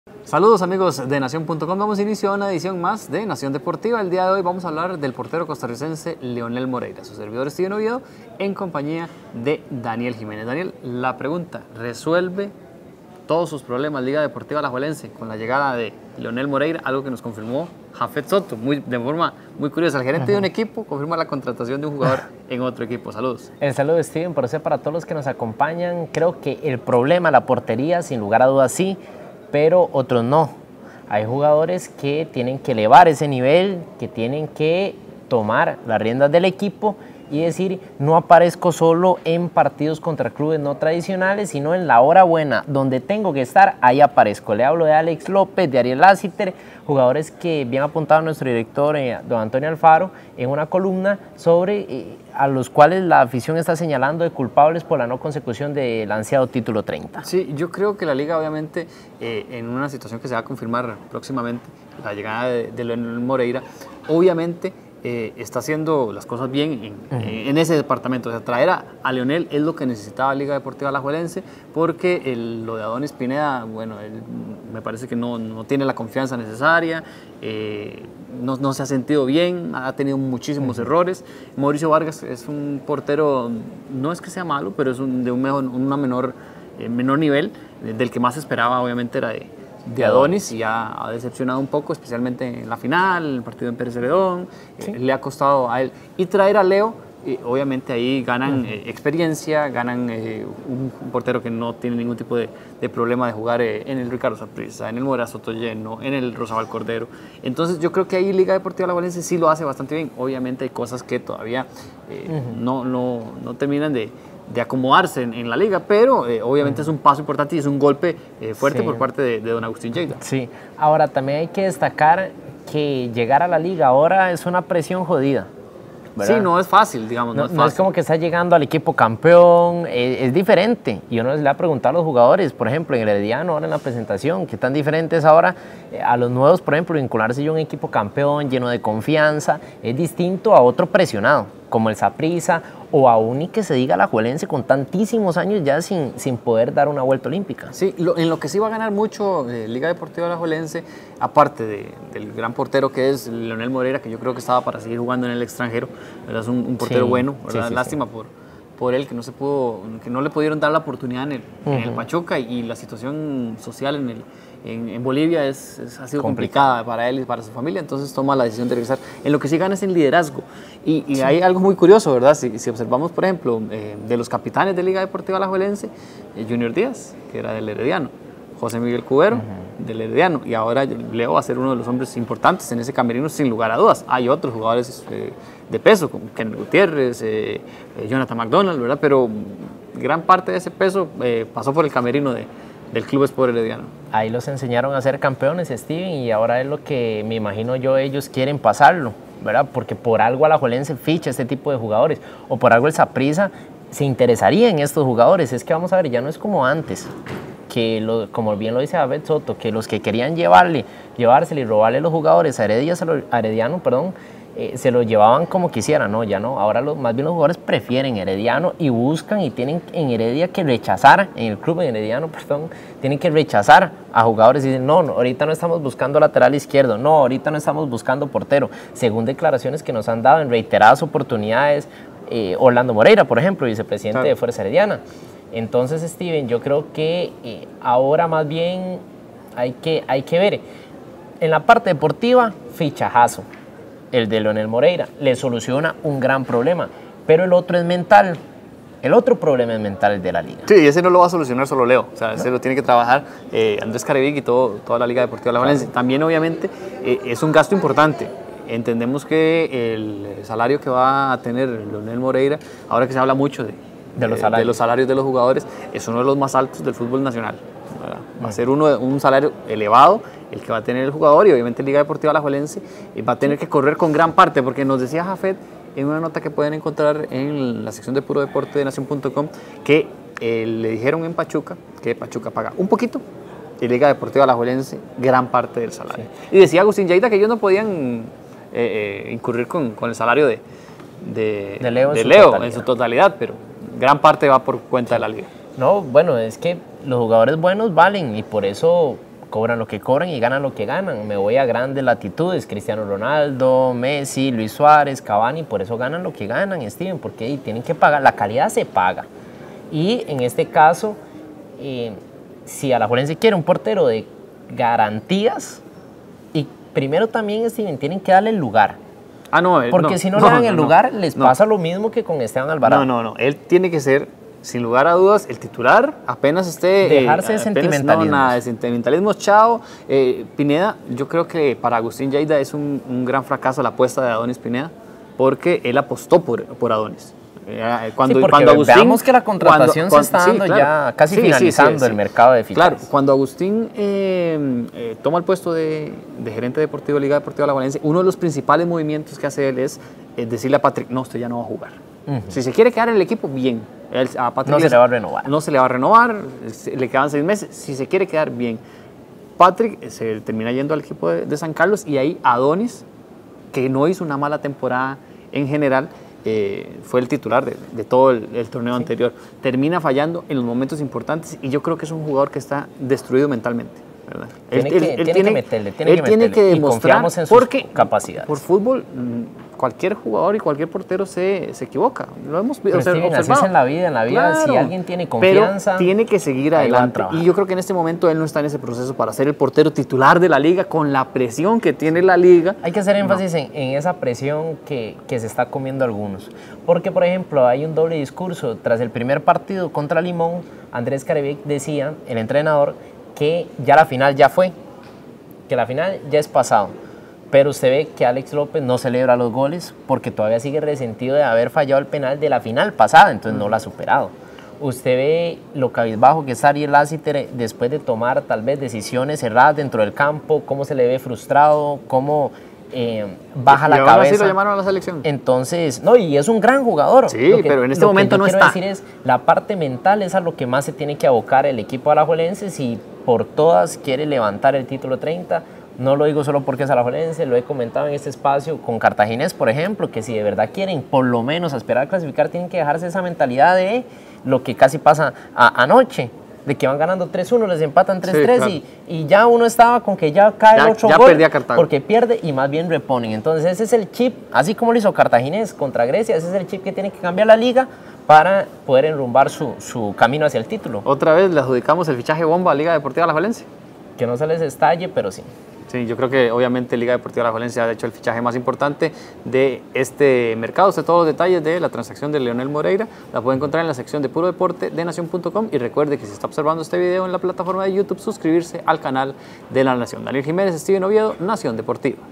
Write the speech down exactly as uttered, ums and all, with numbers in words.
Saludos amigos de Nación punto com, damos inicio a una edición más de Nación Deportiva. El día de hoy vamos a hablar del portero costarricense Leonel Moreira, su servidor Steven Oviedo, en compañía de Daniel Jiménez. Daniel, la pregunta, ¿resuelve todos sus problemas Liga Deportiva Alajuelense con la llegada de Leonel Moreira? Algo que nos confirmó Jafet Soto, muy, de forma muy curiosa. El gerente uh-huh. de un equipo confirma la contratación de un jugador en otro equipo. Saludos. El saludo, Steven, por ser para todos los que nos acompañan. Creo que el problema, la portería, sin lugar a dudas sí, pero otros no. Hay jugadores que tienen que elevar ese nivel, que tienen que tomar las riendas del equipo y decir, no aparezco solo en partidos contra clubes no tradicionales, sino en la hora buena, donde tengo que estar, ahí aparezco. Le hablo de Alex López, de Ariel Lassiter, jugadores que bien apuntado nuestro director, eh, don Antonio Alfaro, en una columna sobre eh, a los cuales la afición está señalando de culpables por la no consecución del ansiado título treinta. Sí, yo creo que la Liga obviamente, eh, en una situación que se va a confirmar próximamente, la llegada de, de Leonel Moreira, obviamente Eh, está haciendo las cosas bien en, uh-huh. en ese departamento. O sea, traer a, a Leonel es lo que necesitaba Liga Deportiva Alajuelense, porque el, lo de Adonis Pineda, bueno, él, me parece que no, no tiene la confianza necesaria, eh, no, no se ha sentido bien, ha tenido muchísimos uh-huh. errores. Mauricio Vargas es un portero, no es que sea malo, pero es un, de un mejor, una menor, eh, menor nivel, del que más esperaba obviamente era de de Adonis, y ya ha decepcionado un poco, especialmente en la final, en el partido en Pérez Celedón, sí. eh, le ha costado a él. Y traer a Leo, eh, obviamente ahí ganan eh, experiencia, ganan eh, un, un portero que no tiene ningún tipo de, de problema de jugar eh, en el Ricardo Saprissa, en el Mora Sotoyeno, en el Rosabal Cordero. Entonces yo creo que ahí Liga Deportiva Alajuelense sí lo hace bastante bien. Obviamente hay cosas que todavía eh, uh-huh. no, no, no terminan de de acomodarse en, en la liga, pero eh, obviamente mm. es un paso importante y es un golpe eh, fuerte sí. por parte de, de don Agustín Lleida. Sí, ahora también hay que destacar que llegar a la liga ahora es una presión jodida, ¿verdad? Sí, no es fácil, digamos, no, no es fácil. No es como que está llegando al equipo campeón, es, es diferente. Y uno le ha preguntado a los jugadores, por ejemplo, en el Herediano, ahora en la presentación, qué tan diferente es ahora eh, a los nuevos, por ejemplo, vincularse yo a un equipo campeón, lleno de confianza, es distinto a otro presionado, como el Saprissa, o aún ni que se diga Alajuelense con tantísimos años ya sin, sin poder dar una vuelta olímpica. Sí, lo, en lo que sí va a ganar mucho eh, Liga Deportiva Alajuelense, aparte de, del gran portero que es Leonel Moreira, que yo creo que estaba para seguir jugando en el extranjero, ¿verdad? Es un, un portero sí, bueno, ¿verdad? Sí, sí, lástima sí. por, por él, que no, se pudo, que no le pudieron dar la oportunidad en el, uh-huh. en el Pachuca, y, y la situación social en el En, en Bolivia es, es, ha sido complicada para él y para su familia, entonces toma la decisión de regresar. En lo que sí gana es en liderazgo, y, y sí. hay algo muy curioso, ¿verdad? Si, si observamos, por ejemplo, eh, de los capitanes de Liga Deportiva Alajuelense, eh, Junior Díaz, que era del Herediano, José Miguel Cubero, uh-huh. del Herediano, y ahora Leo va a ser uno de los hombres importantes en ese camerino, sin lugar a dudas. Hay otros jugadores eh, de peso, como Ken Gutiérrez, eh, eh, Jonathan McDonald, ¿verdad? Pero gran parte de ese peso eh, pasó por el camerino de del Club Sport Herediano. Ahí los enseñaron a ser campeones, Steven, y ahora es lo que me imagino yo, ellos quieren pasarlo, ¿verdad? Porque por algo Alajuelense ficha este tipo de jugadores, o por algo el Saprissa se interesaría en estos jugadores. Es que vamos a ver, ya no es como antes, que lo, como bien lo dice David Soto, que los que querían llevarle, llevársele y robarle los jugadores a, Heredia, a Herediano, perdón, Eh, se lo llevaban como quisieran, no, ya no, ahora lo, más bien los jugadores prefieren Herediano y buscan y tienen en Heredia que rechazar, en el club en Herediano, perdón, tienen que rechazar a jugadores y dicen, no, no, ahorita no estamos buscando lateral izquierdo, no, ahorita no estamos buscando portero, según declaraciones que nos han dado en reiteradas oportunidades, eh, Orlando Moreira, por ejemplo, vicepresidente claro. de Fuerza Herediana. Entonces, Steven, yo creo que eh, ahora más bien hay que, hay que ver, en la parte deportiva, fichajazo. El de Leonel Moreira le soluciona un gran problema, pero el otro es mental. El otro problema es mental, el de la liga. Sí, y ese no lo va a solucionar solo Leo, o sea, ese ¿no? lo tiene que trabajar eh, Andrés Carevic y todo, toda la Liga Deportiva Alajuelense. Claro. También, obviamente, eh, es un gasto importante. Entendemos que el salario que va a tener Leonel Moreira, ahora que se habla mucho de, de, los, salarios. de los salarios de los jugadores, es uno de los más altos del fútbol nacional. ¿verdad? Va a ser uno, un salario elevado el que va a tener el jugador, y obviamente Liga Deportiva Alajuelense va a tener que correr con gran parte, porque nos decía Jafet en una nota que pueden encontrar en la sección de Puro Deporte de Nación punto com que eh, le dijeron en Pachuca que Pachuca paga un poquito y Liga Deportiva Alajuelense gran parte del salario. Sí. Y decía Agustín Lleida que ellos no podían eh, eh, incurrir con, con el salario de, de, de Leo, de en, Leo su en su totalidad, pero gran parte va por cuenta sí. de la liga. No, bueno, es que los jugadores buenos valen, y por eso cobran lo que cobran y ganan lo que ganan. Me voy a grandes latitudes, Cristiano Ronaldo, Messi, Luis Suárez, Cavani, por eso ganan lo que ganan, Steven, porque ahí tienen que pagar, la calidad se paga. Y en este caso, eh, si Alajuelense quiere un portero de garantías, y primero también, Steven, tienen que darle el lugar. Ah, no, él, porque no, si no, no le dan no, el no, lugar, les no. pasa lo mismo que con Esteban Alvarado. No, no, no, él tiene que ser, sin lugar a dudas, el titular, apenas esté... Dejarse eh, de apenas, sentimentalismos. No, nada de sentimentalismos, chao. Eh, Pineda, yo creo que para Agustín Lleida es un, un gran fracaso la apuesta de Adonis Pineda, porque él apostó por, por Adonis. Eh, cuando, sí, porque cuando Agustín, veamos que la contratación cuando, se está cuando, dando sí, claro. ya casi sí, finalizando sí, sí, el sí. mercado de fichajes. Claro, cuando Agustín eh, eh, toma el puesto de, de gerente deportivo de Liga Deportiva Alajuelense, uno de los principales movimientos que hace él es eh, decirle a Patrick, no, usted ya no va a jugar. Uh-huh. Si se quiere quedar en el equipo, bien. Él, a Patrick no se les, le va a renovar. No se le va a renovar, le quedan seis meses. Si se quiere quedar, bien. Patrick se termina yendo al equipo de, de San Carlos y ahí Adonis, que no hizo una mala temporada en general, eh, fue el titular de, de todo el, el torneo sí. anterior. Termina fallando en los momentos importantes y yo creo que es un jugador que está destruido mentalmente. ¿Verdad? Tiene, él, que, él, él tiene, tiene que meterle, tiene él que tiene meterle que y demostrar, confiamos en sus porque capacidades. Por fútbol, cualquier jugador y cualquier portero se, se equivoca. Lo hemos Pero o sea, Steven, observado. así es en la vida, en la vida claro, si alguien tiene confianza, pero tiene que seguir adelante. Y yo creo que en este momento él no está en ese proceso para ser el portero titular de la liga con la presión que tiene la liga. Hay que hacer énfasis no. en, en esa presión que, que se está comiendo algunos. Porque, por ejemplo, hay un doble discurso. Tras el primer partido contra Limón, Andrés Carevic decía, el entrenador, que ya la final ya fue, que la final ya es pasado. Pero usted ve que Alex López no celebra los goles porque todavía sigue resentido de haber fallado el penal de la final pasada, entonces no lo ha superado. Usted ve lo cabizbajo que está Ariel Lassiter después de tomar tal vez decisiones erradas dentro del campo, cómo se le ve frustrado, cómo eh, baja la cabeza. Así lo llamaron a la selección. Entonces, no, y es un gran jugador. Sí, que, pero en este momento no está. Lo que quiero decir es, la parte mental es a lo que más se tiene que abocar el equipo alajuelense si por todas quiere levantar el título treinta. No lo digo solo porque es alajuelense, lo he comentado en este espacio con Cartaginés, por ejemplo, que si de verdad quieren por lo menos aspirar a clasificar, tienen que dejarse esa mentalidad de lo que casi pasa a, anoche, de que van ganando tres uno, les empatan tres tres sí, claro. y, y ya uno estaba con que ya cae ya, el otro ya gol, perdía Cartago. Porque pierde y más bien reponen. Entonces ese es el chip, así como lo hizo Cartaginés contra Grecia, ese es el chip que tiene que cambiar la liga para poder enrumbar su, su camino hacia el título. Otra vez le adjudicamos el fichaje bomba a Liga Deportiva Alajuelense. Que no se les estalle, pero sí. Sí, yo creo que obviamente Liga Deportiva Alajuelense ha hecho el fichaje más importante de este mercado. Usted todos los detalles de la transacción de Leonel Moreira la puede encontrar en la sección de Puro Deporte de Nación punto com y recuerde que si está observando este video en la plataforma de YouTube, suscribirse al canal de La Nación. Daniel Jiménez, Steven Oviedo, Nación Deportiva.